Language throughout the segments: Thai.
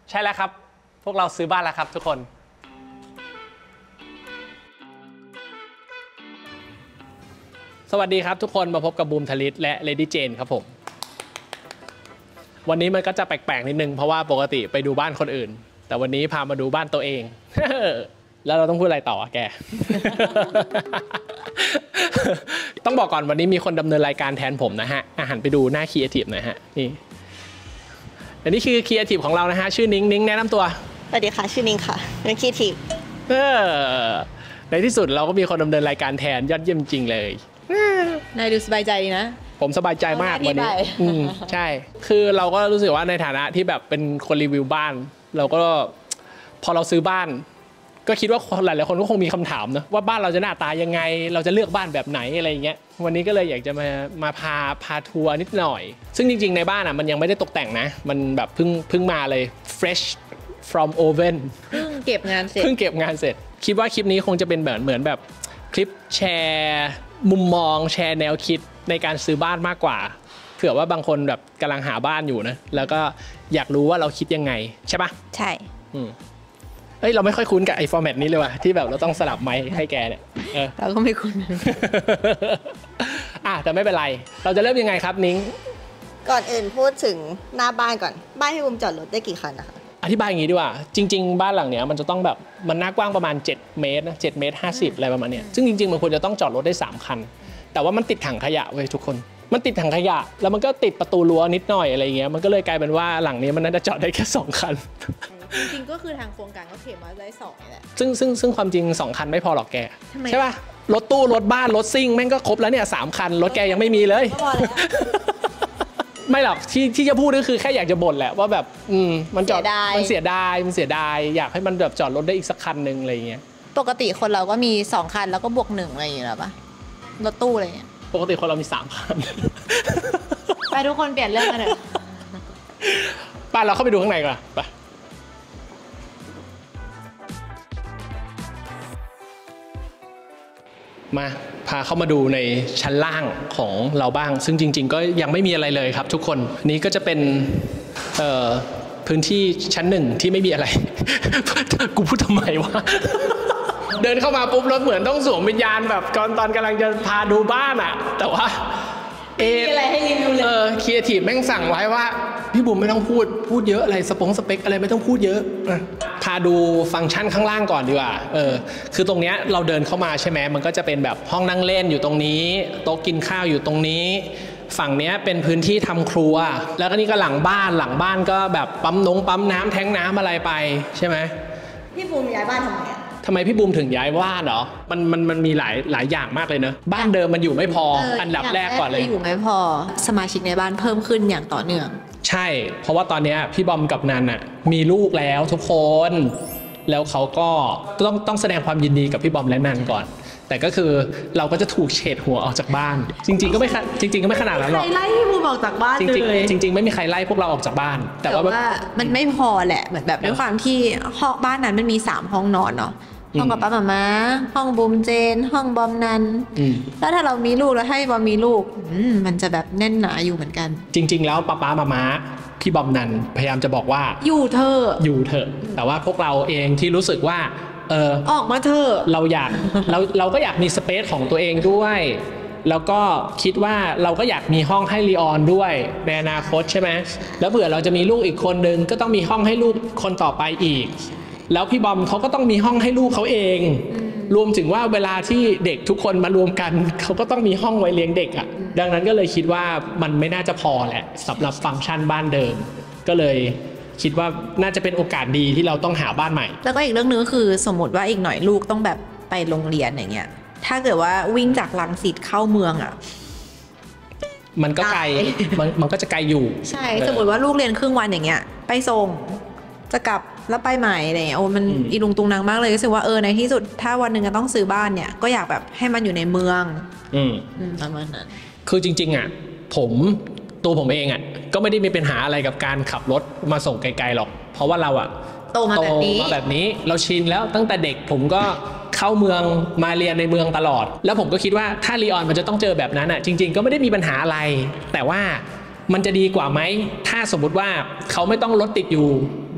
ใช่แล้วครับพวกเราซื้อบ้านแล้วครับทุกคนสวัสดีครับทุกคนมาพบกับบูมธลิตและเลดี้เจนครับผมวันนี้มันก็จะแปลกๆนิดนึงเพราะว่าปกติไปดูบ้านคนอื่นแต่วันนี้พามาดูบ้านตัวเอง แล้วเราต้องพูดอะไรต่อแก ต้องบอกก่อนวันนี้มีคนดำเนินรายการแทนผมนะฮะหันไปดูหน้าครีเอทีฟหน่อยฮะนี่อันนี้คือครีเอทีฟของเรานะฮะชื่อนิ้งแนะนำตัวสวัสดีค่ะชื่อนิ้งค่ะเป็นครีเอทีฟในที่สุดเราก็มีคนดำเนินรายการแทนยอดเยี่ยมจริงเลยนายดูสบายใจดีนะผมสบายใจมากวันนี้ใช่คือเราก็รู้สึกว่าในฐานะที่แบบเป็นคนรีวิวบ้านเราก็พอเราซื้อบ้านก็คิดว่าหลายๆคนก็คงมีคำถามนะว่าบ้านเราจะหน้าตายังไงเราจะเลือกบ้านแบบไหนอะไรเงี้ยวันนี้ก็เลยอยากจะมาพาทัวร์นิดหน่อยซึ่งจริงๆในบ้านอ่ะมันยังไม่ได้ตกแต่งนะมันแบบเพิ่งมาเลย fresh from oven เพิ่งเก็บงานเสร็จคิดว่าคลิปนี้คงจะเป็นเหมือนแบบคลิปแชร์มุมมองแชร์แนวคิดในการซื้อบ้านมากกว่าเผื่อว่าบางคนแบบกำลังหาบ้านอยู่นะแล้วก็อยากรู้ว่าเราคิดยังไงใช่ปะใช่เฮ้ยเราไม่ค่อยคุ้นกับไอ้ฟอร์แมตนี้เลยว่ะที่แบบเราต้องสลับไมค์ให้แกเนี่ยเราก็ไม่คุ้นแต่ไม่เป็นไรเราจะเริ่มยังไงครับนิ้งก่อนอื่นพูดถึงหน้าบ้านก่อนบ้านที่บุมจอดรถได้กี่คันนะคะอธิบายอย่างนี้ดีกว่าจริงๆบ้านหลังเนี้ยมันจะต้องแบบมันหน้ากว้างประมาณ7 เมตรนะ7 เมตร 50อะไรประมาณเนี้ยซึ่งจริงๆมันควรจะต้องจอดรถได้3 คันแต่ว่ามันติดถังขยะเว้ยทุกคนมันติดถังขยะแล้วมันก็ติดประตูรั้วนิดหน่อยอะไรเงี้ยมันก็เลยกลายเป็นว่าหลังนี้มันน่าจะจอดได้แค่2 คันจริงๆก็คือทางโครงการก็เขียนมาได้2นี่แหละซึ่งความจริง2 คันไม่พอหรอกแกใช่ป่ะรถตู้รถบ้านรถซิ่งแม่งก็ครบแล้วเนี่ย3 คันรถแกยังไม่มีเลยไม่หรอกที่จะพูดก็คือแค่อยากจะบ่นแหละว่าแบบมันจอดมันเสียดายอยากให้มันแบบจอดรถได้อีกสักคันนึงอะไรเงี้ยปกติคนเราก็มี2 คันแล้วก็บวก1อะไรอย่างเงี้ยป่ะรถตู้อะไรเงี้ยปกติคนเรามี3 คันไปทุกคนเปลี่ยนเรื่องกันเถอะไปเราเข้าไปดูข้างในก่อนไปมาพาเข้ามาดูในชั้นล่างของเราบ้างซึ่งจริงๆก็ยังไม่มีอะไรเลยครับทุกคนนี้ก็จะเป็นพื้นที่ชั้น1ที่ไม่มีอะไร กูพูดทำไมวะ เดินเข้ามาปุ๊บรถเหมือนต้องสวมวิญญาณแบบตอนกำลังจะพาดูบ้านอะแต่ว่ามีอะไรให้รีวิวเลยครีเอทีฟแม่งสั่งไว้ว่าพี่บุ๋มไม่ต้องพูดเยอะอะไรสเปคอะไรไม่ต้องพูดเยอะพาดูฟังก์ชันข้างล่างก่อนดีกว่าคือตรงเนี้ยเราเดินเข้ามาใช่ไหมมันก็จะเป็นแบบห้องนั่งเล่นอยู่ตรงนี้โต๊ะกินข้าวอยู่ตรงนี้ฝั่งเนี้ยเป็นพื้นที่ทำครัวแล้วก็นี่ก็หลังบ้านก็แบบปั๊มน้ำแท้งน้ำอะไรไปใช่ไหมพี่บุ๋มย้ายบ้านทำไมพี่บูมถึงย้ายบ้านเหรอมันมีหลายอย่างมากเลยเนอะบ้านเดิมมันอยู่ไม่พออันดับแรกก่อนเลยอยู่ไม่พอสมาชิกในบ้านเพิ่มขึ้นอย่างต่อเนื่องใช่เพราะว่าตอนนี้พี่บอมกับนันน่ะมีลูกแล้วทุกคนแล้วเขาก็ต้องแสดงความยินดีกับพี่บอมและนันก่อนแต่ก็คือเราก็จะถูกเฉดหัวออกจากบ้านจริงๆก็ไม่ขนาดนั้นหรอกใครไล่พี่บูมออกจากบ้านเลยจริงไม่มีใครไล่พวกเราออกจากบ้านแต่ว่ามันไม่พอแหละเหมือนแบบด้วยความที่ห้องบ้านนั้นมันมี3 ห้องนอนเนาะห้องกับป้าม้าห้องบูมเจนห้องบอมนันแล้วถ้าเรามีลูกแล้วให้บอมมีลูกมันจะแบบแน่นหนาอยู่เหมือนกันจริงๆแล้วป้าม้าพี่บอมนันพยายามจะบอกว่าอยู่เถอะแต่ว่าพวกเราเองที่รู้สึกว่าออกมาเถอะเราก็อยากมีสเปซของตัวเองด้วยแล้วก็คิดว่าเราก็อยากมีห้องให้ลีออนด้วยในอนาคตใช่ไหมแล้วเผื่อเราจะมีลูกอีกคนนึงก็ต้องมีห้องให้ลูกคนต่อไปอีกแล้วพี่บอมเขาก็ต้องมีห้องให้ลูกเขาเองรวมถึงว่าเวลาที่เด็กทุกคนมารวมกันเขาก็ต้องมีห้องไว้เลี้ยงเด็กอ่ะดังนั้นก็เลยคิดว่ามันไม่น่าจะพอแหละสำหรับฟังก์ชันบ้านเดิมก็เลยคิดว่าน่าจะเป็นโอกาสดีที่เราต้องหาบ้านใหม่แล้วก็อีกเรื่องนึงคือสมมติว่าอีกหน่อยลูกต้องแบบไปโรงเรียนอย่างเงี้ยถ้าเกิดว่าวิ่งจากรังสิตเข้าเมืองอ่ะมันก็ไกลมันก็จะไกลอยู่ใช่สมมติว่าลูกเรียนครึ่งวันอย่างเงี้ยไปส่งจะกลับแล้วไปใหม่อะไรเงี้ยมันอีลุงตุงนางมากเลยรู้สึกว่าในที่สุดถ้าวันหนึ่งจะต้องซื้อบ้านเนี่ยก็อยากแบบให้มันอยู่ในเมืองประมาณนั้นคือจริงๆอ่ะตัวผมเองอ่ะก็ไม่ได้มีปัญหาอะไรกับการขับรถมาส่งไกลๆหรอกเพราะว่าเราอ่ะโตมาแบบนี้เราชินแล้วตั้งแต่เด็กผมก็เข้าเมืองมาเรียนในเมืองตลอดแล้วผมก็คิดว่าถ้าลีออนมันจะต้องเจอแบบนั้นอ่ะจริงๆก็ไม่ได้มีปัญหาอะไรแต่ว่ามันจะดีกว่าไหมถ้าสมมุติว่าเขาไม่ต้องรถติดอยู่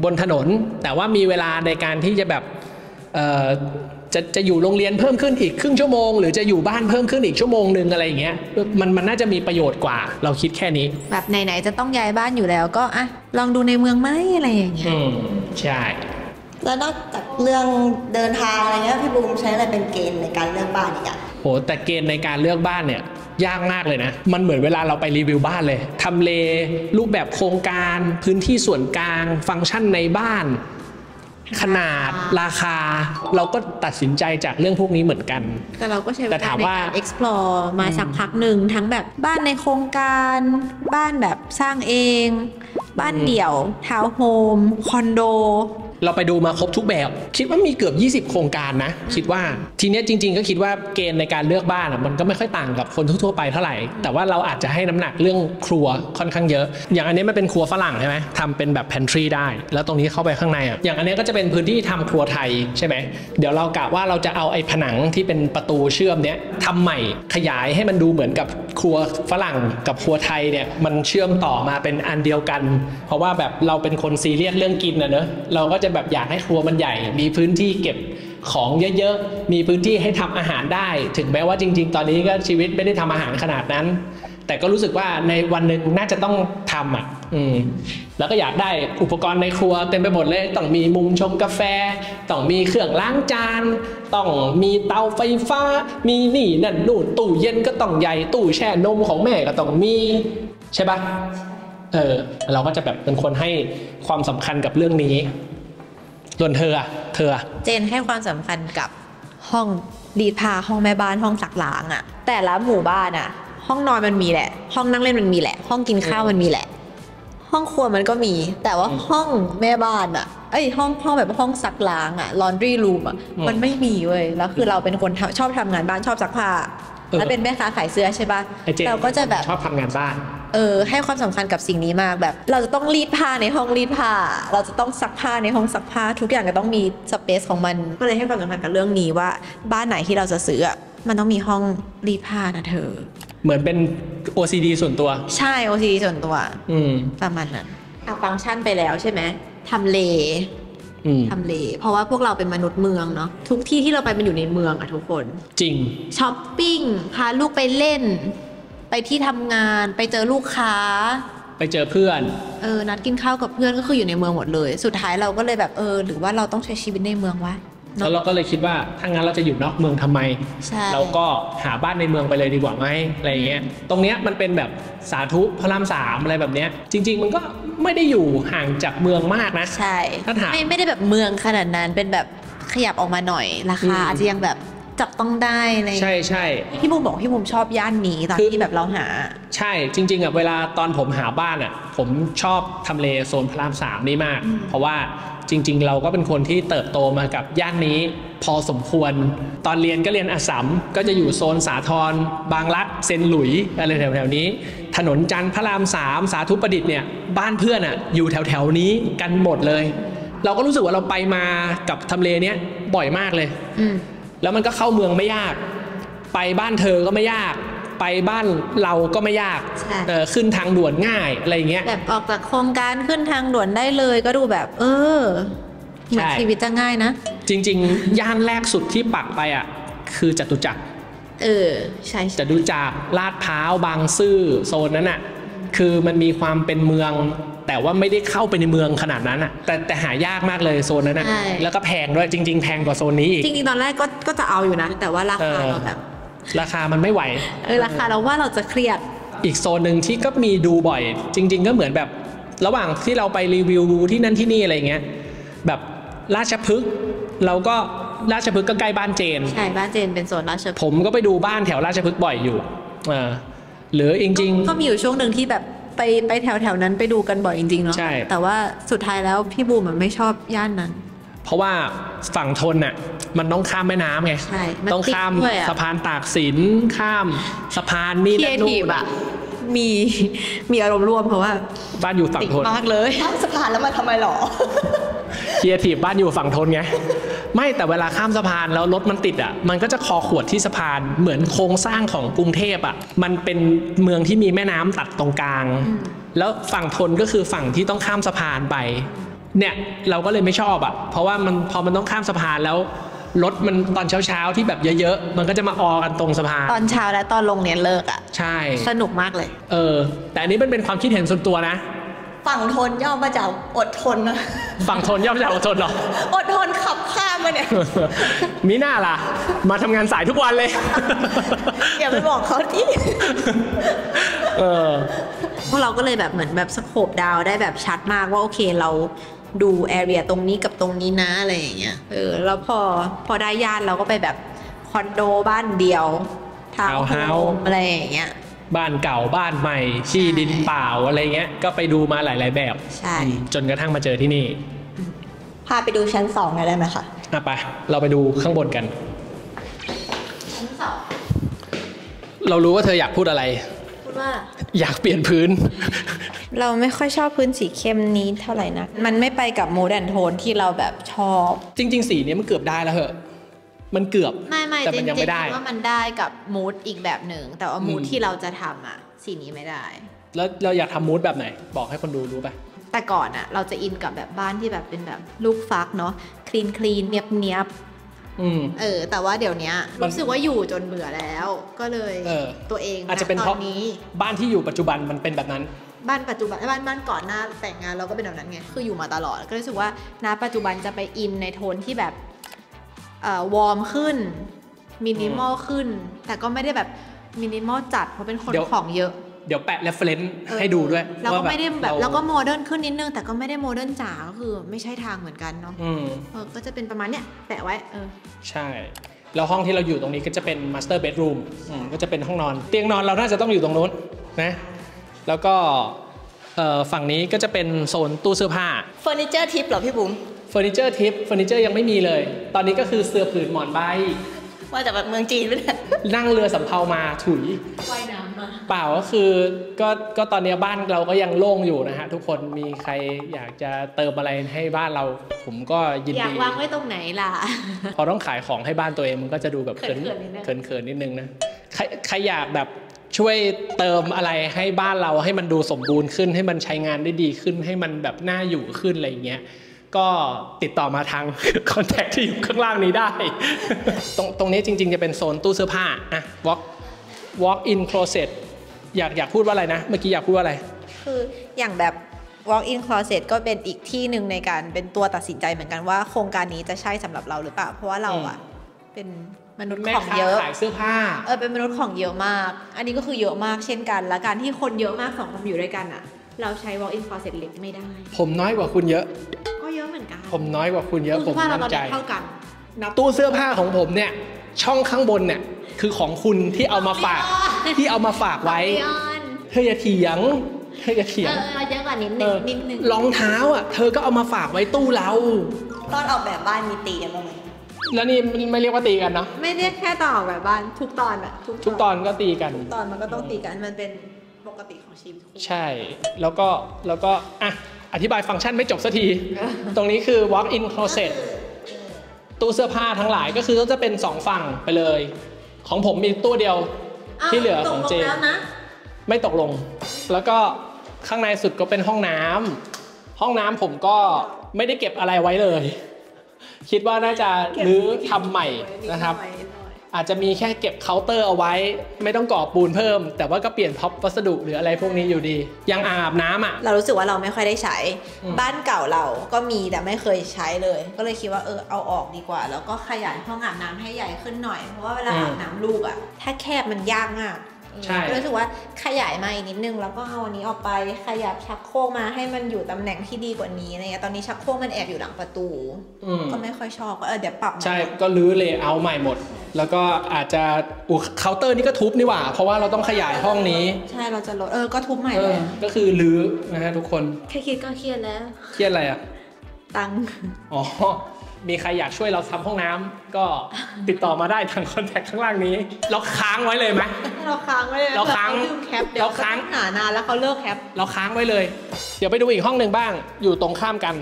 บนถนนแต่ว่ามีเวลาในการที่จะแบบจะอยู่โรงเรียนเพิ่มขึ้นอีกครึ่งชั่วโมงหรือจะอยู่บ้านเพิ่มขึ้นอีกชั่วโมงนึงอะไรอย่างเงี้ยมันน่าจะมีประโยชน์กว่าเราคิดแค่นี้แบบไหนๆจะต้องย้ายบ้านอยู่แล้วก็อ่ะลองดูในเมืองไหมอะไรอย่างเงี้ยใช่แล้วนอกจากเรื่องเดินทางอะไรเงี้ยพี่บูมใช้อะไรเป็นเกณฑ์ในการเลือกบ้านอีกอ่ะโหแต่เกณฑ์ในการเลือกบ้านเนี่ยยากมากเลยนะมันเหมือนเวลาเราไปรีวิวบ้านเลยทำเลรูปแบบโครงการพื้นที่ส่วนกลางฟังก์ชันในบ้านขนาดราคาเราก็ตัดสินใจจากเรื่องพวกนี้เหมือนกันแต่เราก็ใช้เวลาในการ explore มาสักพักหนึ่งทั้งแบบบ้านในโครงการบ้านแบบสร้างเองบ้านเดี่ยวทาวน์โฮมคอนโดเราไปดูมาครบทุกแบบคิดว่ามีเกือบ20โครงการนะคิดว่าทีนี้จริงๆก็คิดว่าเกณฑ์ในการเลือกบ้านมันก็ไม่ค่อยต่างกับคนทั่วๆไปเท่าไหร่แต่ว่าเราอาจจะให้น้ำหนักเรื่องครัวค่อนข้างเยอะอย่างอันนี้มันเป็นครัวฝรั่งใช่ไหมทำเป็นแบบ pantry ได้แล้วตรงนี้เข้าไปข้างในอย่างอันนี้ก็จะเป็นพื้นที่ทำครัวไทยใช่ไหมเดี๋ยวเรากะว่าเราจะเอาไอ้ผนังที่เป็นประตูเชื่อมเนี้ยทำใหม่ขยายให้มันดูเหมือนกับครัวฝรั่งกับครัวไทยเนี่ยมันเชื่อมต่อมาเป็นอันเดียวกันเพราะว่าแบบเราเป็นคนซีเรียสเรื่องกินนะเนอะเราก็จะแบบอยากให้ครัวมันใหญ่มีพื้นที่เก็บของเยอะๆมีพื้นที่ให้ทำอาหารได้ถึงแม้ว่าจริงๆตอนนี้ก็ชีวิตไม่ได้ทำอาหารขนาดนั้นแต่ก็รู้สึกว่าในวันหนึ่งน่าจะต้องทำแล้วก็อยากได้อุปกรณ์ในครัวเต็มไปหมดเลยต้องมีมุมชงกาแฟต้องมีเครื่องล้างจานต้องมีเตาไฟฟ้ามีนี่นั่นนู่นตู้เย็นก็ต้องใหญ่ตู้แช่นมของแม่ก็ต้องมีใช่ปะเราก็จะแบบเป็นคนให้ความสำคัญกับเรื่องนี้ส่วนเธอเจนให้ความสำคัญกับห้องรีดผ้าห้องแม่บ้านห้องซักล้างอะแต่ละหมู่บ้านอะห้องนอนมันมีแหละห้องนั่งเล่นมันมีแหละห้องกินข้าวมันมีแหละห้องครัวมันก็มีแต่ว่าห้องแม่บ้านอะห้องแบบห้องซักล้างอะ laundry room อะมันไม่มีเว้ยแล้วคือเราเป็นคนชอบทำงานบ้านชอบซักผ้าแล้วเป็นแม่ค้าขายเสื้อใช่ปะเราก็จะแบบชอบทำงานบ้านให้ความสำคัญกับสิ่งนี้มากแบบเราจะต้องรีดผ้าในห้องรีดผ้าเราจะต้องซักผ้าในห้องซักผ้าทุกอย่างก็ต้องมีสเปซของมันก็เลยให้ความสำคัญกับเรื่องนี้ว่าบ้านไหนที่เราจะซื้อมันต้องมีห้องรีดผ้านะเธอเหมือนเป็น OCD ส่วนตัวใช่ OCD ส่วนตัวประมาณนั้นฟังก์ชันไปแล้วใช่ไหมทำเลเพราะว่าพวกเราเป็นมนุษย์เมืองเนาะทุกที่ที่เราไปมันอยู่ในเมืองอะทุกคนจริงช้อปปิ้งพาลูกไปเล่นไปที่ทำงานไปเจอลูกค้าไปเจอเพื่อนนัดกินข้าวกับเพื่อนก็คืออยู่ในเมืองหมดเลยสุดท้ายเราก็เลยแบบหรือว่าเราต้องใช้ชีวิตในเมืองวะแล้วเราก็เลยคิดว่าถ้างั้นเราจะอยู่นอกเมืองทำไมเราก็หาบ้านในเมืองไปเลยดีกว่าไหมอะไรเงี้ยตรงเนี้ยมันเป็นแบบสาธุพระราม3อะไรแบบเนี้ยจริงๆมันก็ไม่ได้อยู่ห่างจากเมืองมากนะใช่ไม่ได้แบบเมืองขนาดนั้นเป็นแบบขยับออกมาหน่อยราคาอาจจะยังแบบจับต้องได้เลยใช่พี่มุมบอกพี่มุมชอบย่านนี้ตอนที่แบบเราหาใช่จริงๆเวลาตอนผมหาบ้านผมชอบทำเลโซนพระราม3นี่มากเพราะว่าจริงๆเราก็เป็นคนที่เติบโตมากับย่านนี้พอสมควรตอนเรียนก็เรียนอัสสัมก็จะอยู่โซนสาทรบางรักเซนหลุยอะไรแถวๆนี้ถนนจันทร์พระราม3สาธุประดิษฐ์เนี่ยบ้านเพื่อนอยู่แถวๆนี้กันหมดเลยเราก็รู้สึกว่าเราไปมากับทำเลเนี้ยบ่อยมากเลยแล้วมันก็เข้าเมืองไม่ยากไปบ้านเธอก็ไม่ยากไปบ้านเราก็ไม่ยากขึ้นทางด่วนง่ายอะไรเงี้ยแบบออกจากโครงการขึ้นทางด่วนได้เลยก็ดูแบบเหมือนชีวิตจะง่ายนะจริงๆย่านแรกสุดที่ปักไปคือจตุจักรใช่จตุจักรลาดพร้าวบางซื่อโซนนั้นคือมันมีความเป็นเมืองแต่ว่าไม่ได้เข้าไปในเมืองขนาดนั้นแต่หายากมากเลยโซนนั้นแล้วก็แพงด้วยจริงๆแพงกว่าโซนนี้อีกจริงๆตอนแรกก็จะเอาอยู่นะแต่ว่าราคาเราแบบราคามันไม่ไหวราคาเราว่าเราจะเครียดอีกโซนหนึ่งที่ก็มีดูบ่อยจริงๆก็เหมือนแบบระหว่างที่เราไปรีวิวที่นั่นที่นี่อะไรเงี้ยแบบราชพฤกษ์เราก็ราชพฤกษ์ก็ใกล้บ้านเจนใช่บ้านเจนเป็นโซนราชพฤกษ์ผมก็ไปดูบ้านแถวราชพฤกษ์บ่อยอยู่หรือจริงๆก็มีอยู่ช่วงหนึ่งที่แบบไปแถวนั้นไปดูกันบ่อยจริงๆเนาะแต่ว่าสุดท้ายแล้วพี่บูมไม่ชอบย่านนั้นเพราะว่าฝั่งทนมันต้องข้ามแม่น้ำไงต้องข้ามสะพานตากสินข้ามสะพานนี่นั่นนู่นมีอารมณ์ร่วมเพราะว่าบ้านอยู่ฝั่งทนมากเลยข้ามสะพานแล้วมาทำไมหรอเคียร์ทีบ้านอยู่ฝั่งทนไงไม่แต่เวลาข้ามสะพานแล้วรถมันติดมันก็จะคอขวดที่สะพานเหมือนโครงสร้างของกรุงเทพมันเป็นเมืองที่มีแม่น้ำตัดตรงกลางแล้วฝั่งทนก็คือฝั่งที่ต้องข้ามสะพานไปเนี่ยเราก็เลยไม่ชอบอ่ะเพราะว่ามันพอมันต้องข้ามสะพานแล้วรถมันตอนเช้าที่แบบเยอะๆมันก็จะมาออกันตรงสะพานตอนเช้าและตอนลงเนี่ยเลิกอ่ะใช่สนุกมากเลยแต่อันนี้มันเป็นความคิดเห็นส่วนตัวนะฝั่งทนย่อมาจากอดทนนะฝั่งทนย่อมาจากอดทนเหรออดทนขับข้ามมาเนี่ยมีหน้าล่ะมาทำงานสายทุกวันเลยอย่าไปบอกเขาที่พวกเราก็เลยแบบเหมือนแบบสโคปดาวได้แบบชัดมากว่าโอเคเราดูแอเรียตรงนี้กับตรงนี้นะอะไรอย่างเงี้ยแล้วพอได้ญาติเราก็ไปแบบคอนโดบ้านเดียวทาวน์เฮาส์อะไรอย่างเงี้ยบ้านเก่าบ้านใหม่ที่ดินเปล่าอะไรเงี้ยก็ไปดูมาหลายๆแบบใช่จนกระทั่งมาเจอที่นี่พาไปดูชั้น2หน่อยได้ไหมคะไปเราไปดูข้างบนกันชั้น2 เรารู้ว่าเธออยากพูดอะไรพูดว่าอยากเปลี่ยนพื้นเราไม่ค่อยชอบพื้นสีเข้มนี้เท่าไหร่นะมันไม่ไปกับมูดแอนโทนที่เราแบบชอบจริงๆสีนี้มันเกือบได้แล้วเหรอมันเกือบไม่แต่มันยังไม่ได้ว่ามันได้กับมูดอีกแบบหนึ่งแต่ว่ามูดที่เราจะทำอ่ะสีนี้ไม่ได้แล้วเราอยากทำมูดแบบไหนบอกให้คนดูรู้ป่ะแต่ก่อนอ่ะเราจะอินกับแบบบ้านที่แบบเป็นแบบลูกฟักเนาะคลีนเนียบแต่ว่าเดี๋ยวนี้รู้สึกว่าอยู่จนเบื่อแล้วก็เลยตัวเองอาจจะเป็นเพราะบ้านที่อยู่ปัจจุบันมันเป็นแบบนั้นบ้านปัจจุบันบ้านก่อนหน้าแต่งงานเราก็เป็นแบบนั้นไงคืออยู่มาตลอดก็รู้สึกว่าณปัจจุบันจะไปอินในโทนที่แบบวอร์มขึ้นมินิมอลขึ้นแต่ก็ไม่ได้แบบมินิมอลจัดเพราะเป็นคนของเยอะเดี๋ยวแปะ reference ให้ดูด้วยแล้วก็ไม่ได้แบบแล้วก็โมเดิร์นขึ้นนิดนึงแต่ก็ไม่ได้โมเดิร์นจ๋าก็คือไม่ใช่ทางเหมือนกันเนาะก็จะเป็นประมาณเนี้ยแปะไว้ใช่แล้วห้องที่เราอยู่ตรงนี้ก็จะเป็น master bedroom ก็จะเป็นห้องนอนเตียงนอนเราน่าจะต้องอยู่ตรงนู้นนะแล้วก็ฝั่งนี้ก็จะเป็นโซนตู้เสื้อผ้าเฟอร์นิเจอร์ทิปเหรอพี่บุ๋มเฟอร์นิเจอร์ทิปเฟอร์นิเจอร์ยังไม่มีเลยตอนนี้ก็คือเสื้อผืนหมอนใบว่าจากแบบเมืองจีนไม่ได้นั่งเรือสำเภามาถุยว่ายน้ำมาเปล่าก็คือก็ตอนนี้บ้านเราก็ยังโล่งอยู่นะฮะทุกคนมีใครอยากจะเติมอะไรให้บ้านเราผมก็ยินดีอยากวางไว้ตรงไหนล่ะพอต้องขายของให้บ้านตัวเองมันก็จะดูแบบเขินนิดนึงนะใครอยากแบบช่วยเติมอะไรให้บ้านเราให้มันดูสมบูรณ์ขึ้นให้มันใช้งานได้ดีขึ้นให้มันแบบน่าอยู่ขึ้นอะไรอย่างเงี้ยก็ติดต่อมาทางคอนแทคที่อยู่ข้างล่างนี้ได้ ตรงนี้จริงๆจะเป็นโซนตู้เสื้อผ้าอะ walk in closet อยากพูดว่าอะไรนะเมื่อกี้อยากพูดว่าอะไรคืออย่างแบบ walk in closet ก็เป็นอีกที่หนึ่งในการเป็นตัวตัดสินใจเหมือนกันว่าโครงการนี้จะใช่สำหรับเราหรือเปล่าเพราะว่าเราอะเป็นมนุษย์ของเยอะขายเสื้อผ้าเป็นมนุษย์ของเยอะมากอันนี้ก็คือเยอะมากเช่นกันและการที่คนเยอะมาก2 คนอยู่ด้วยกันอะเราใช้ walk in closet เล็กไม่ได้ผมน้อยกว่าคุณเยอะก็เยอะเหมือนกันผมน้อยกว่าคุณเยอะผมมั่นใจเท่ากันตู้เสื้อผ้าของผมเนี่ยช่องข้างบนเนี่ยคือของคุณที่เอามาฝากไว้เธออย่าเถียงเยอะกว่านิดนึงรองเท้าอ่ะเธอก็เอามาฝากไว้ตู้เราตอนออกแบบบ้านมีตีกันบ้างไหมแล้วนี่ไม่เรียกว่าตีกันเนาะไม่เรียกแค่ตอนออกแบบบ้านทุกตอนแบบทุกตอนก็ตีกันทุกตอนมันก็ต้องตีกันมันเป็นปกติของชีวิตใช่แล้วก็อ่ะอธิบายฟังก์ชันไม่จบสักทีตรงนี้คือ walk in closet ตู้เสื้อผ้าทั้งหลายก็คือจะเป็น2ฝั่งไปเลยของผมมีตู้เดียวที่เหลือของเจไม่ตกลงแล้วก็ข้างในสุดก็เป็นห้องน้ำผมก็ไม่ได้เก็บอะไรไว้เลยคิดว่าน่าจะรื้อทำใหม่นะครับอาจจะมีแค่เก็บเคาน์เตอร์เอาไว้ไม่ต้องก่อปูนเพิ่มแต่ว่าก็เปลี่ยนพ็อปวัสดุหรืออะไรพวกนี้อยู่ดียังอาบน้ำอ่ะเรารู้สึกว่าเราไม่ค่อยได้ใช้บ้านเก่าเราก็มีแต่ไม่เคยใช้เลยก็เลยคิดว่าเอาออกดีกว่าแล้วก็ขยายห้องอาบน้ำให้ใหญ่ขึ้นหน่อยเพราะว่าเวลาอาบน้ำลูกอ่ะถ้าแคบมันยากมากก็รู้สึกว่าขยายมาอีกนิดนึงแล้วก็เอาอันนี้ออกไปขยับชักโครกมาให้มันอยู่ตำแหน่งที่ดีกว่านี้อะไรเงี้ยตอนนี้ชักโครกมันแอบอยู่หลังประตูก็ไม่ค่อยชอบก็เดี๋ยวปรับใช่ก็รื้อเลเยอร์ใหม่หมดแล้วก็อาจจะเคาน์เตอร์นี่ก็ทุบนี่หว่าเพราะว่าเราต้องขยายห้องนี้ใช่เราจะลดก็ทุบใหม่เลยก็คือรื้อนะฮะทุกคนแค่คิดก็เครียดแล้วเครียดอะไรอ่ะตังค์มีใครอยากช่วยเราทำห้องน้ำก็ติดต่อมาได้ทางคอนแทคข้างล่างนี้เราค้างไว้เลยไหมเราค้างไว้เลยเราค้างแคปเดี๋ยวค้างหานานแล้วเขาเลิกแคปเราค้างไว้เลยเดี๋ยวไปดูอีกห้องหนึ่งบ้างอยู่ตรงข้ามกัน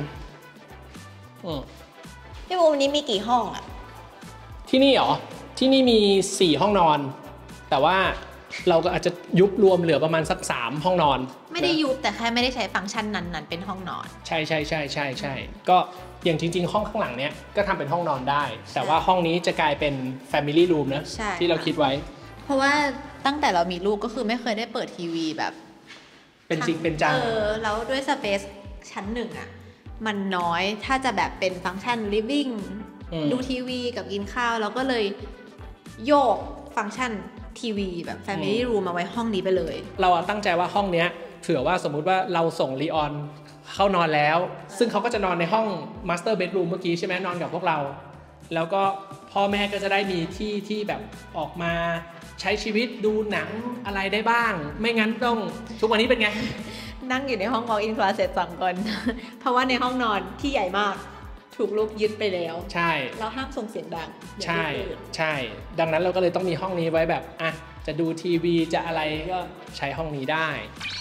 พี่บูมนี้มีกี่ห้องอ่ะที่นี่เหรอที่นี่มี4ห้องนอนแต่ว่าเราก็อาจจะยุบรวมเหลือประมาณสัก3ห้องนอนไม่ได้ยุบแต่แค่ไม่ได้ใช้ฟังก์ชันนั้นเป็นห้องนอนใช่ก็อย่างจริงๆห้องข้างหลังเนี้ยก็ทำเป็นห้องนอนได้แต่ว่าห้องนี้จะกลายเป็น Family Room นะที่เราคิดไว้เพราะว่าตั้งแต่เรามีลูกก็คือไม่เคยได้เปิดทีวีแบบเป็นจริงเป็นจังแล้วด้วยสเปซชั้นหนึ่งอ่ะมันน้อยถ้าจะแบบเป็นฟังก์ชัน living ดูทีวีกับกินข้าวเราก็เลยโยกฟังก์ชันทีวีแบบ Family Room มาไว้ห้องนี้ไปเลยเราตั้งใจว่าห้องเนี้ยเผื่อว่าสมมุติว่าเราส่งลีออนเข้านอนแล้วซึ่งเขาก็จะนอนในห้อง Master Bedroom เมื่อกี้ใช่ไหมนอนกับพวกเราแล้วก็พ่อแม่ก็จะได้มีที่แบบออกมาใช้ชีวิตดูหนังอะไรได้บ้างไม่งั้นต้องทุกวันนี้เป็นไงนั่งอยู่ในห้อง walk-in closet 2 คนเพราะว่าในห้องนอนที่ใหญ่มากถูกลูกยึดไปแล้วใช่เราห้ามส่งเสียงดังใช่ดังนั้นเราก็เลยต้องมีห้องนี้ไว้แบบอ่ะจะดูทีวีจะอะไรก็ใช้ห้องนี้ได้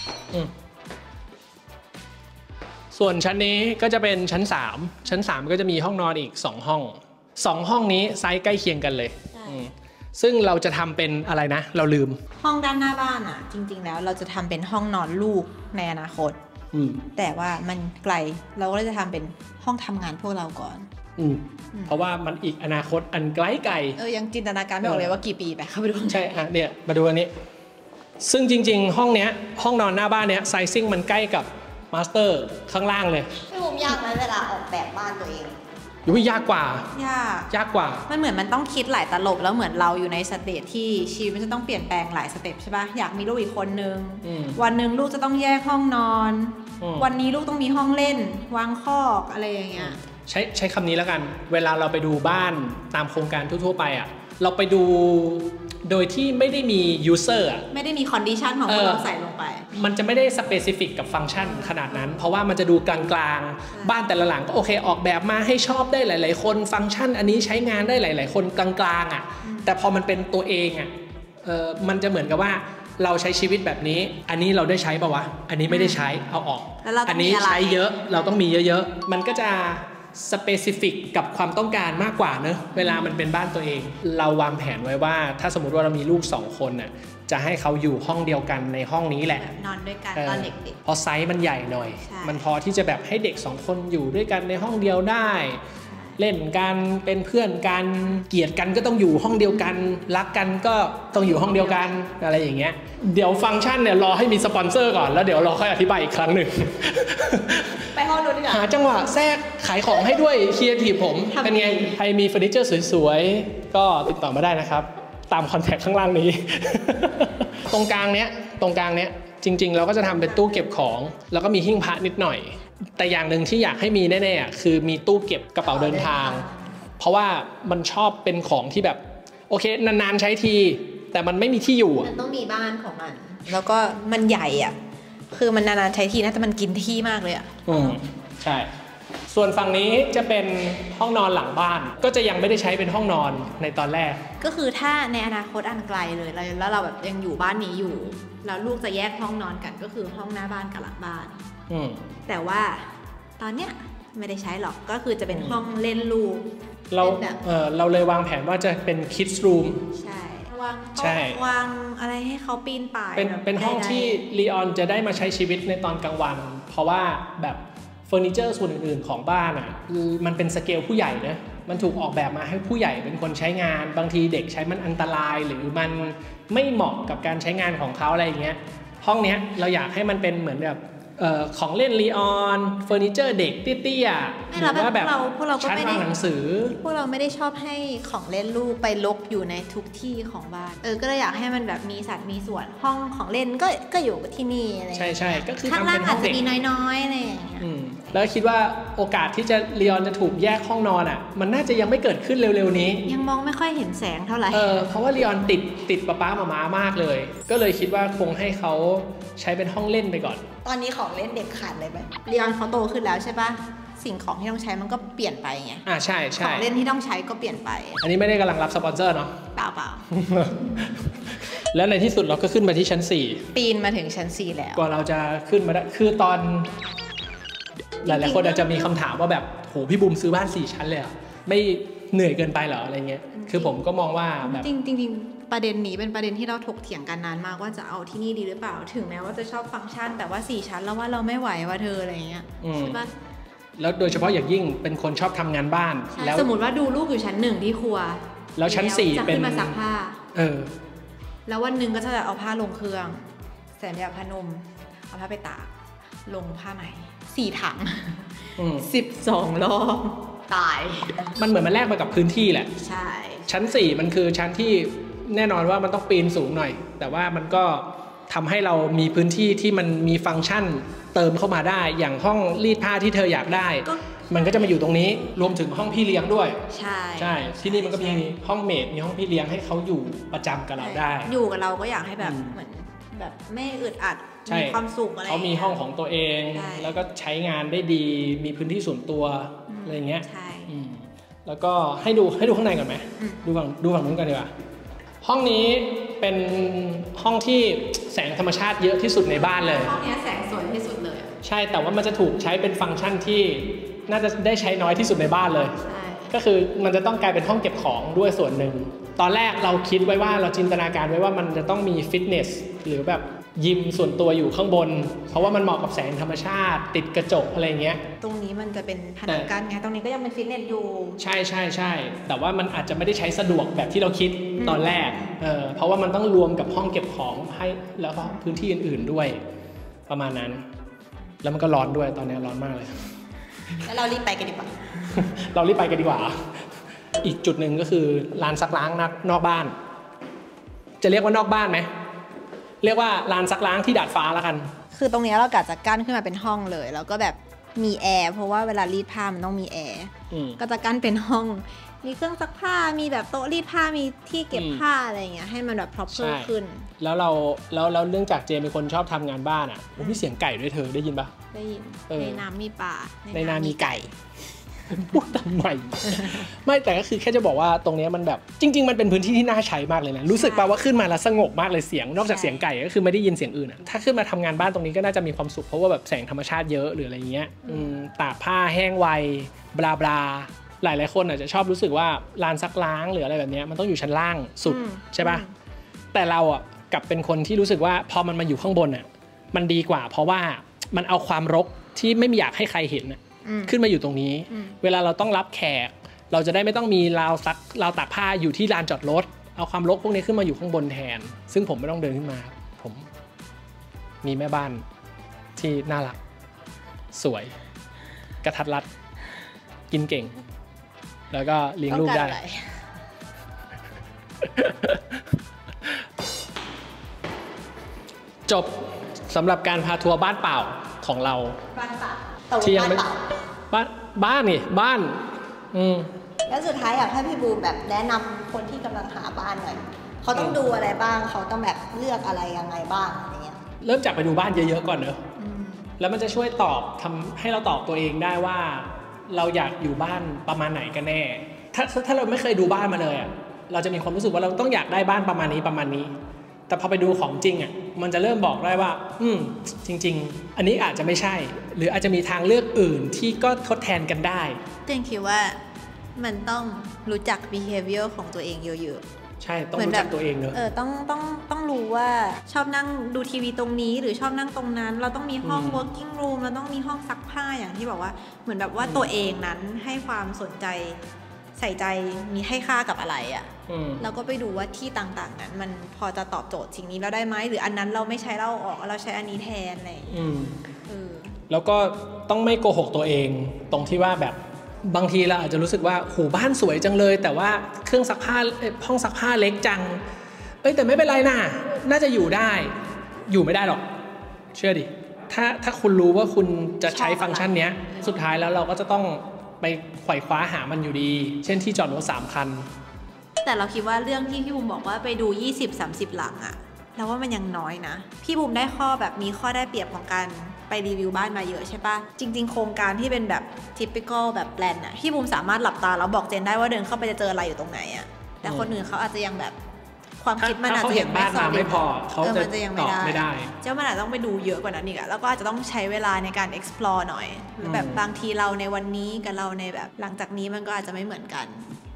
ส่วนชั้นนี้ก็จะเป็นชั้น3ก็จะมีห้องนอนอีก2ห้องนี้ไซส์ใกล้เคียงกันเลยซึ่งเราจะทำเป็นอะไรนะเราลืมห้องด้านหน้าบ้านอ่ะจริงๆแล้วเราจะทำเป็นห้องนอนลูกในอนาคตแต่ว่ามันไกลเราก็เลยจะทำเป็นห้องทำงานพวกเราก่อนเพราะว่ามันอีกอนาคตอันไกลยังจินตนาการไม่ออกเลยว่ากี่ปีไปเข้าไปดูใช่เนี่ยมาดูอันนี้ซึ่งจริงๆห้องเนี้ยห้องนอนหน้าบ้านเนี้ยไซซิ่งมันใกล้กับมาสเตอร์ข้างล่างเลยพี่บุ๋มยากไหมเวลาออกแบบบ้านตัวเองยากกว่ายากกว่ามันเหมือนมันต้องคิดหลายตลบแล้วเหมือนเราอยู่ในสเตจที่ชีวิตมันจะต้องเปลี่ยนแปลงหลายสเต็ปใช่ป่ะอยากมีลูกอีกคนนึงวันนึงลูกจะต้องแยกห้องนอนวันนี้ลูกต้องมีห้องเล่นวางคอกอะไรอย่างเงี้ยใช้คำนี้แล้วกันเวลาเราไปดูบ้านตามโครงการทั่วๆไปอ่ะเราไปดูโดยที่ไม่ได้มียูเซอร์ไม่ได้มีคอนดิชันของคนเราใส่ลงไปมันจะไม่ได้สเปซิฟิกกับฟังก์ชันขนาดนั้นเพราะว่ามันจะดูกลางๆบ้านแต่ละหลังก็โอเคออกแบบมาให้ชอบได้หลายๆคนฟังก์ชันอันนี้ใช้งานได้หลายๆคนกลางๆอ่ะแต่พอมันเป็นตัวเองอ่ะมันจะเหมือนกับว่าเราใช้ชีวิตแบบนี้อันนี้เราได้ใช้ป่าวะอันนี้ไม่ได้ใช้เอาออกอันนี้ใช้เยอะเราต้องมีเยอะๆมันก็จะสเปซิฟิกกับความต้องการมากกว่าเนอะเวลามันเป็นบ้านตัวเองเราวางแผนไว้ว่าถ้าสมมติว่าเรามีลูก2 คนน่ะจะให้เขาอยู่ห้องเดียวกันในห้องนี้แหละนอนด้วยกันตอนเด็กๆพอไซส์มันใหญ่หน่อยมันพอที่จะแบบให้เด็ก2 คนอยู่ด้วยกันในห้องเดียวได้เล่นกันเป็นเพื่อนกันเกลียดกันก็ต้องอยู่ห้องเดียวกันรักกันก็ต้องอยู่ห้องเดียวกันอะไรอย่างเงี้ยเดี๋ยวฟังก์ชันเนี่ยรอให้มีสปอนเซอร์ก่อนแล้วเดี๋ยวเราค่อยอธิบายอีกครั้งหนึ่งไปห้องนู้นดีกว่าหาจังหวะแทรกขายของให้ด้วยครีเอทีฟผมเป็นไงใครมีเฟอร์นิเจอร์สวยๆก็ติดต่อมาได้นะครับตามคอนแทคข้างล่างนี้ ตรงกลางเนี้ยจริงๆเราก็จะทำเป็นตู้เก็บของแล้วก็มีหิ้งพระนิดหน่อยแต่อย่างหนึ่งที่อยากให้มีแน่ๆคือมีตู้เก็บกระเป๋าเดินทางเพราะว่ามันชอบเป็นของที่แบบโอเคนานๆใช้ทีแต่มันไม่มีที่อยู่มันต้องมีบ้านของมันแล้วก็มันใหญ่อ่ะคือมันนานๆใช้ทีนะแต่มันกินที่มากเลยอ่ะใช่ส่วนฝั่งนี้จะเป็นห้องนอนหลังบ้านก็จะยังไม่ได้ใช้เป็นห้องนอนในตอนแรกก็คือถ้าในอนาคตอันไกลเลยแล้วเราแบบยังอยู่บ้านนี้อยู่แล้วลูกจะแยกห้องนอนกันก็คือห้องหน้าบ้านกับหลังบ้านแต่ว่าตอนเนี้ยไม่ได้ใช้หรอกก็คือจะเป็นห้องเล่นลูกเราเลยวางแผนว่าจะเป็น kids room ใช่วางอะไรให้เขาปีนป่ายเป็นห้องที่ลีออนจะได้มาใช้ชีวิตในตอนกลางวันเพราะว่าแบบเฟอร์นิเจอร์ส่วนอื่นๆของบ้านอ่ะมันเป็นสเกลผู้ใหญ่นะมันถูกออกแบบมาให้ผู้ใหญ่เป็นคนใช้งานบางทีเด็กใช้มันอันตรายหรือมันไม่เหมาะกับการใช้งานของเขาอะไรอย่างเงี้ยห้องเนี้ยเราอยากให้มันเป็นเหมือนแบบของเล่นลีออนเฟอร์นิเจอร์เด็กเตี้ยๆหรือว่าแบบชั้นวางหนังสือพวกเราไม่ได้ชอบให้ของเล่นลูกไปลกอยู่ในทุกที่ของบ้านก็เลยอยากให้มันแบบมีสัดมีส่วนห้องของเล่นก็อยู่ที่นี่อะไรใช่ก็คือทำเป็นห้องเด็กมีน้อยๆอะไรอย่างเงี้ยแล้วคิดว่าโอกาสที่จะลีออนจะถูกแยกห้องนอนอ่ะมันน่าจะยังไม่เกิดขึ้นเร็วๆนี้ยังมองไม่ค่อยเห็นแสงเท่าไหร่เพราะว่าลีออนติดป๊าๆมามากเลยก็เลยคิดว่าคงให้เขาใช้เป็นห้องเล่นไปก่อนตอนนี้ของเล่นเด็กขาดเลยไหมลีออนเขาโตขึ้นแล้วใช่ปะสิ่งของที่ต้องใช้มันก็เปลี่ยนไปไงใช่ของเล่นที่ต้องใช้ก็เปลี่ยนไปอันนี้ไม่ได้กำลังรับสปอนเซอร์เนาะเปล่าแล้วในที่สุดเราก็ขึ้นมาที่ชั้น4 ปีนมาถึงชั้น4แล้วกว่าเราจะขึ้นมาได้คือตอนหลายๆคนอาจจะมีคำถามว่าแบบโหพี่บูมซื้อบ้าน4 ชั้นเลยอ่ะไม่เหนื่อยเกินไปเหรออะไรเงี้ยคือผมก็มองว่าแบบจริงประเด็นนี้เป็นประเด็นที่เราถกเถียงกันนานมากว่าจะเอาที่นี่ดีหรือเปล่าถึงแม้ว่าจะชอบฟังก์ชันแต่ว่า4ชั้นแล้วว่าเราไม่ไหวว่าเธออะไรเงี้ยใช่ปะแล้วโดยเฉพาะอย่างยิ่งเป็นคนชอบทำงานบ้านแล้วสมมติว่าดูลูกอยู่ชั้น1ที่ครัวแล้วชั้น4เป็นจะขึ้นมาซักผ้าแล้ววันหนึ่งก็จะเอาผ้าลงเครื่องเสร็จแล้วผ้านมเอาผ้าไปตากลงผ้าไหม4 ถัง12 รอบตายมันเหมือนมันแลกมากับพื้นที่แหละใช่ชั้น4มันคือชั้นที่แน่นอนว่ามันต้องปีนสูงหน่อยแต่ว่ามันก็ทำให้เรามีพื้นที่ที่มันมีฟังก์ชันเติมเข้ามาได้อย่างห้องรีดผ้าที่เธออยากได้มันก็จะมาอยู่ตรงนี้รวมถึงห้องพี่เลี้ยงด้วยใช่ใช่ที่นี่มันก็มีห้องเมดมีห้องพี่เลี้ยงให้เขาอยู่ประจำกับเราได้อยู่กับเราก็อยากให้แบบเหมือนแบบไม่อึดอัดมีความสุขอะไรเขามีห้องของตัวเองแล้วก็ใช้งานได้ดีมีพื้นที่ส่วนตัวอะไรเงี้ยใช่แล้วก็ให้ดูข้างในก่อนไหมดูฝั่งนู้นกันดีกว่าห้องนี้เป็นห้องที่แสงธรรมชาติเยอะที่สุดในบ้านเลยห้องนี้แสงสวยที่สุดเลยใช่แต่ว่ามันจะถูกใช้เป็นฟังก์ชันที่น่าจะได้ใช้น้อยที่สุดในบ้านเลยก็คือมันจะต้องกลายเป็นห้องเก็บของด้วยส่วนหนึ่งตอนแรกเราคิดไว้ว่าเราจินตนาการไว้ว่ามันจะต้องมีฟิตเนสหรือแบบยิมส่วนตัวอยู่ข้างบนเพราะว่ามันเหมาะกับแสงธรรมชาติติดกระจกอะไรเงี้ยตรงนี้มันจะเป็นผนังกั้นไงตรงนี้ก็ยังเป็นฟิตเนสอยู่ใช่แต่ว่ามันอาจจะไม่ได้ใช้สะดวกแบบที่เราคิดตอนแรกเพราะว่ามันต้องรวมกับห้องเก็บของให้แล้วก็พื้นที่อื่นๆด้วยประมาณนั้นแล้วมันก็ร้อนด้วยตอนนี้ร้อนมากเลยแล้วเรารีบไปกันดีกว่าเรารีบไปกันดีกว่าอีกจุดหนึ่งก็คือลานซักล้างนอกบ้านจะเรียกว่านอกบ้านไหมเรียกว่าลานซักล้างที่ดาดฟ้าแล้วกันคือตรงนี้เรากะจะกั้นขึ้นมาเป็นห้องเลยแล้วก็แบบมีแอร์เพราะว่าเวลารีดผ้ามันต้องมีแอร์ก็จะกั้นเป็นห้องมีเครื่องซักผ้ามีแบบโต๊ะรีดผ้ามีที่เก็บผ้าอะไรเงี้ยให้มันแบบ proper ขึ้นแล้วเรื่องจากเจมเป็นคนชอบทำงานบ้านอ่ะมีเสียงไก่ด้วยเธอได้ยินปะได้ยินในน้ำมีปลาในน้ำมีไก่พูดทำไมไม่แต่ก็คือแค่จะบอกว่าตรงนี้มันแบบจริงๆมันเป็นพื้นที่ที่น่าใช้มากเลยนะรู้สึกป่ะว่าขึ้นมาแล้วสงบมากเลยเสียงนอกจากเสียงไก่ก็คือไม่ได้ยินเสียงอื่นอ่ะถ้าขึ้นมาทำงานบ้านตรงนี้ก็น่าจะมีความสุขเพราะว่าแบบแสงธรรมชาติเยอะหรืออะไรเงี้ยตากผ้าแห้งไวบลาบลาหลายคนอาจจะชอบรู้สึกว่าลานซักล้างหรืออะไรแบบนี้มันต้องอยู่ชั้นล่างสุดใช่ป่ะแต่เราอ่ะกลับเป็นคนที่รู้สึกว่าพอมันมาอยู่ข้างบนอ่ะมันดีกว่าเพราะว่ามันเอาความรกที่ไม่อยากให้ใครเห็นขึ้นมาอยู่ตรงนี้เวลาเราต้องรับแขกเราจะได้ไม่ต้องมีราวตากผ้าอยู่ที่ลานจอดรถเอาความรกพวกนี้ขึ้นมาอยู่ข้างบนแทนซึ่งผมไม่ต้องเดินขึ้นมาผมมีแม่บ้านที่น่ารักสวยกระทัดรัดกินเก่งแล้วก็เลี้ยงลูกได้จบสำหรับการพาทัวร์บ้านเปล่าของเราบ้านเปล่าที่ยังไม่บ้านนี่บ้านแล้วสุดท้ายอยากให้พี่บูมแบบแนะนำคนที่กำลังหาบ้านหน่อยเขาต้องดูอะไรบ้างเขาต้องแบบเลือกอะไรยังไงบ้างอะไรเงี้ยเริ่มจากไปดูบ้านเยอะๆก่อนเนอะแล้วมันจะช่วยตอบทำให้เราตอบตัวเองได้ว่าเราอยากอยู่บ้านประมาณไหนกันแน่ถ้าเราไม่เคยดูบ้านมาเลยอ่ะเราจะมีความรู้สึกว่าเราต้องอยากได้บ้านประมาณนี้แต่พอไปดูของจริงอ่ะมันจะเริ่มบอกได้ว่าจริงๆอันนี้อาจจะไม่ใช่หรืออาจจะมีทางเลือกอื่นที่ก็ทดแทนกันได้เจนคิดว่ามันต้องรู้จัก behavior ของตัวเองเยอะๆใช่ต้องรู้จักตัวเองเนอะต้องรู้ว่าชอบนั่งดูทีวีตรงนี้หรือชอบนั่งตรงนั้นเราต้องมีห้อง working room เราต้องมีห้องซักผ้าอย่างที่บอกว่าเหมือนแบบว่าตัวเองนั้นให้ความสนใจใส่ใจมีให้ค่ากับอะไรอ่ะแล้วก็ไปดูว่าที่ต่างๆนั้นมันพอจะตอบโจทย์สิ่งนี้เราได้ไหมหรืออันนั้นเราไม่ใช้เราออกเราใช้อันนี้แทนอะไรแล้วก็ต้องไม่โกหกตัวเองตรงที่ว่าแบบบางทีเราอาจจะรู้สึกว่าโหบ้านสวยจังเลยแต่ว่าเครื่องซักผ้าห้องซักผ้าเล็กจังแต่ไม่เป็นไรน่าจะอยู่ได้อยู่ไม่ได้หรอกเชื่อดิถ้าคุณรู้ว่าคุณจะใช้ฟังก์ชันนี้สุดท้ายแล้วเราก็จะต้องไปไขว่คว้าหามันอยู่ดีเช่นที่จอดรถ3 คันแต่เราคิดว่าเรื่องที่พี่บุ๋มบอกว่าไปดู 20-30 หลังอะเราว่ามันยังน้อยนะพี่บุ๋มได้ข้อแบบมีข้อได้เปรียบของการไปรีวิวบ้านมาเยอะใช่ปะจริงๆโครงการที่เป็นแบบ typical แบบแปลนอะพี่บุ๋มสามารถหลับตาแล้วบอกเจนได้ว่าเดินเข้าไปจะเจออะไรอยู่ตรงไหนอะแต่คนอื่นเขาอาจจะยังแบบความคิดมันอาจจะยังไม่พอเขาจะยังไม่ได้เจ้ามันอาจจะต้องไปดูเยอะกว่านั้นอีกอะแล้วก็อาจจะต้องใช้เวลาในการ explore หน่อยแบบบางทีเราในวันนี้กับเราในแบบหลังจากนี้มันก็อาจจะไม่เหมือนกัน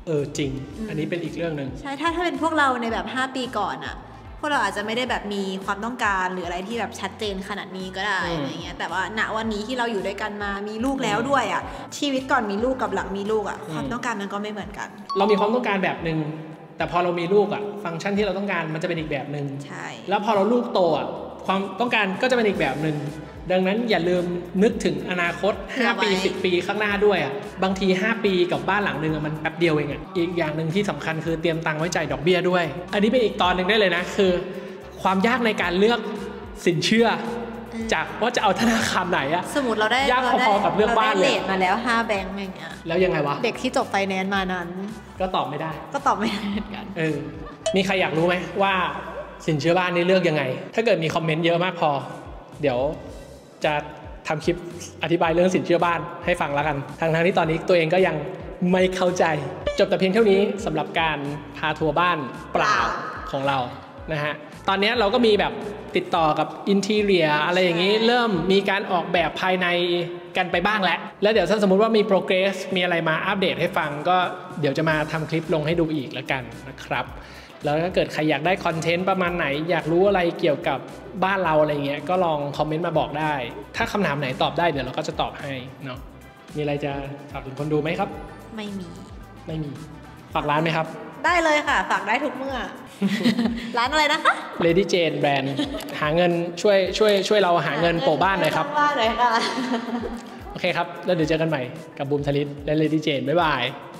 จริง อันนี้เป็นอีกเรื่องหนึ่งใช่ถ้าเป็นพวกเราในแบบ5 ปีก่อนอะพวกเราอาจจะไม่ได้แบบมีความต้องการหรืออะไรที่แบบชัดเจนขนาดนี้ก็ได้อะไรเงี้ยแต่ว่าณวันนี้ที่เราอยู่ด้วยกันมามีลูกแล้วด้วยอะชีวิตก่อนมีลูกกับหลังมีลูกอะความต้องการมันก็ไม่เหมือนกันเรามีความต้องการแบบนึงแต่พอเรามีลูกอะฟังก์ชันที่เราต้องการมันจะเป็นอีกแบบนึงใช่แล้วพอเราลูกโตอะความต้องการก็จะเป็นอีกแบบนึงดังนั้นอย่าลืมนึกถึงอนาคต5 ปี 10 ปีข้างหน้าด้วยอ่ะบางที5 ปีกับบ้านหลังนึงมันแป๊บเดียวเองอ่ะอีกอย่างหนึ่งที่สำคัญคือเตรียมตังค์ไว้จ่ายดอกเบี้ยด้วยอันนี้เป็นอีกตอนหนึ่งได้เลยนะคือความยากในการเลือกสินเชื่อจากว่าจะเอาธนาคารไหนอะสมมติเราได้ยากพอๆกับเลือกบ้านเลยเราได้เลทมาแล้ว5 แบงก์อย่างเงี้ยแล้วยังไงวะเด็กที่จบไฟแนนซ์มานั้นก็ตอบไม่ได้เหมือนกันมีใครอยากรู้ไหมว่าสินเชื่อบ้านนี่เลือกยังไงถ้าเกิดมีคอมเมนต์เยอะมากพอเดี๋ยวจะทำคลิปอธิบายเรื่องสินเชื่อบ้านให้ฟังแล้วกันทั้งที่ตอนนี้ตัวเองก็ยังไม่เข้าใจจบแต่เพียงเท่านี้สำหรับการพาทัวร์บ้านเปล่าของเรานะฮะตอนนี้เราก็มีแบบติดต่อกับอินทีเรียอะไรอย่างนี้เริ่มมีการออกแบบภายในกันไปบ้างแล้วเดี๋ยวถ้าสมมุติว่ามี progress มีอะไรมาอัปเดตให้ฟังก็เดี๋ยวจะมาทำคลิปลงให้ดูอีกแล้วกันนะครับแล้วถ้าเกิดใครอยากได้คอนเทนต์ประมาณไหนอยากรู้อะไรเกี่ยวกับบ้านเราอะไรเงี้ยก็ลองคอมเมนต์มาบอกได้ถ้าคำถามไหนตอบได้เดี๋ยวเราก็จะตอบให้เนาะมีอะไรจะฝากถึงคนดูไหมครับไม่มีฝากร้านไหมครับได้เลยค่ะฝากได้ทุกเมื่อ ร้านอะไรนะคะ Lady Jane Brand หาเงินช่วยเราหาเงินโปะบ้านหน่อยครับบ้านเลยค่ะโอเคครับแล้วเดี๋ยวเจอกันใหม่กับบูมธลิตและ Lady Jane บ๊ายบาย